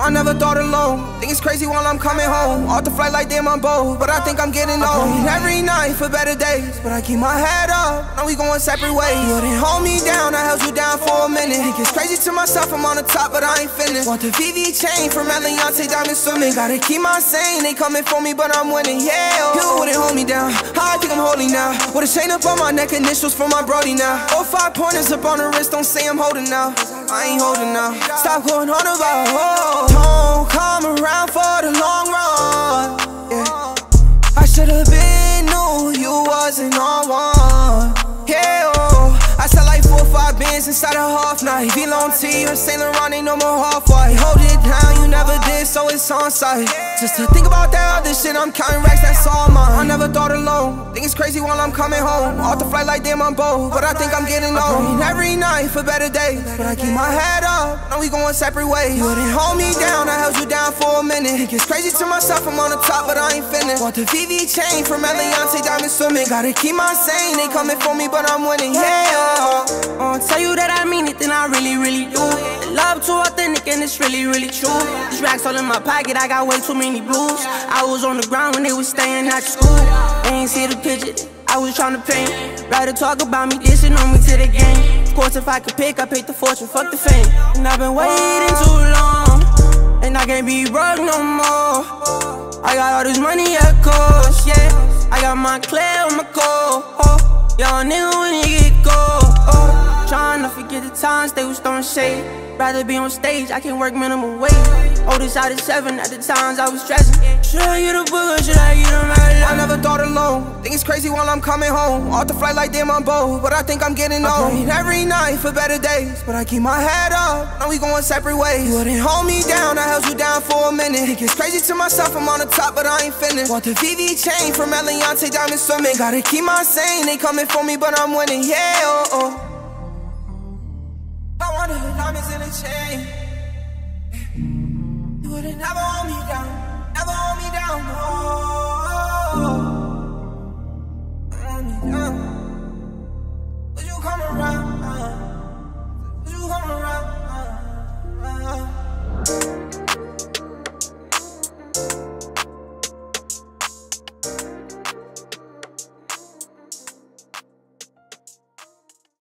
I never thought alone. Think it's crazy while I'm coming home. Off the flight like damn I'm bold, but I think I'm getting old. Every night for better days, but I keep my head up. Now we going separate ways. You wouldn't hold me down, I held you down for a minute. Think it's crazy to myself, I'm on the top, but I ain't finished. Want the VV chain from Eliantte, diamond swimming. Gotta keep my sane, they coming for me, but I'm winning. Yeah, you wouldn't hold me down. How I think I'm holding now. With a chain up on my neck, initials for my brody now. 5 pointers up on the wrist, don't say I'm holding now. I ain't holding now. Stop going on about don't come around for the long run. Yeah, I should've been knew you wasn't on one. Yeah, I sell like 4 or 5 bands inside a half night. Belong to you and Saint Laurent, ain't no more half-white. Hold it down, you never did, so it's on sight. Just to think about that other shit, I'm counting racks, that's all mine. I never thought alone. Think it's crazy while I'm coming home. Off the flight like damn I'm bold, but I think I'm getting old. Every night for better days, but I keep my head up. Now we going separate ways. You wouldn't hold me down, I held you down for a minute. Think it's crazy to myself, I'm on the top, but I ain't finished. Want the VV chain from Eliantte, diamond swimming. Gotta keep my sane, they coming for me, but I'm winning. Yeah, I'll tell you that I mean it, then I really, really do. The love too authentic and it's really, really true. These racks all in my pocket, I got way too many blues. I was on the ground when they was staying at school. They ain't see the picture, I was trying to paint. Rather talk about me, dissing on me to the game. Of course if I could pick, I pick the fortune, fuck the fame. And I've been waiting too long, and I can't be broke no more. I got all this money at cost, yeah. I got my Claire on my coat, y'all nigga when you get cold, trying to forget the times they was throwing shade. Rather be on stage, I can work minimum wage. Oldest out of 7, at the times I was stressing. Should I get a book or should I get a medal? I never thought alone. Think it's crazy while I'm coming home. Off the flight like damn I'm bold, but I think I'm getting old. Every night for better days, but I keep my head up. Now we going separate ways. You wouldn't hold me down, I held you down for a minute. Think it's crazy to myself, I'm on the top, but I ain't finished. Want the VV chain from Eliantte, diamond swimming. Gotta keep my sane, they coming for me, but I'm winning. Yeah, I wanted the diamonds in a chain. You wouldn't never hold me down, never hold me down, no.